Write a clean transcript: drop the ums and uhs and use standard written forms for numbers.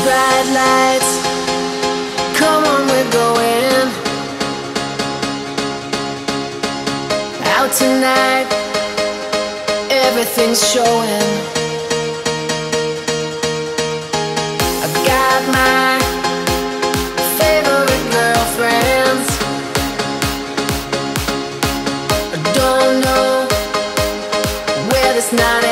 bright lights, come on, we're going out tonight. Everything's showing. I've got my favorite girlfriends. I don't know where this night